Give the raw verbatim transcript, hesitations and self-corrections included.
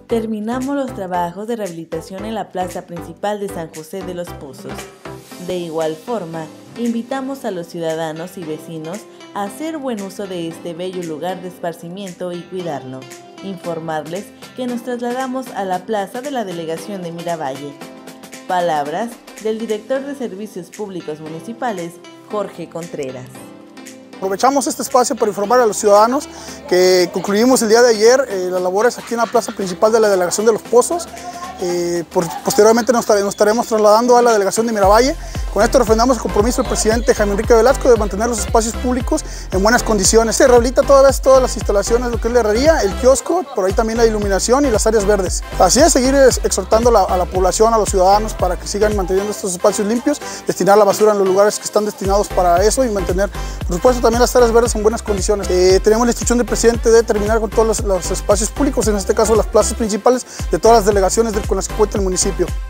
terminamos los trabajos de rehabilitación en la plaza principal de San José de los Pozos. De igual forma, invitamos a los ciudadanos y vecinos a hacer buen uso de este bello lugar de esparcimiento y cuidarlo. Informarles que nos trasladamos a la plaza de la delegación de Miravalle. Palabras del director de Servicios Públicos Municipales, Jorge Contreras. Aprovechamos este espacio para informar a los ciudadanos que concluimos el día de ayer eh, las labores aquí en la plaza principal de la delegación de Los Pozos. Eh, por, posteriormente nos, nos estaremos trasladando a la delegación de Miravalle. Con esto refrendamos el compromiso del presidente Jaime Enrique Velasco de mantener los espacios públicos en buenas condiciones. Se rehabilita toda vez todas las instalaciones, lo que es la herrería, el kiosco, por ahí también la iluminación y las áreas verdes. Así es, seguir exhortando la, a la población, a los ciudadanos para que sigan manteniendo estos espacios limpios, destinar la basura en los lugares que están destinados para eso y mantener, por supuesto, también las áreas verdes en buenas condiciones. Eh, tenemos la instrucción del presidente de terminar con todos los, los espacios públicos, en este caso las plazas principales de todas las delegaciones de, con las que cuenta el municipio.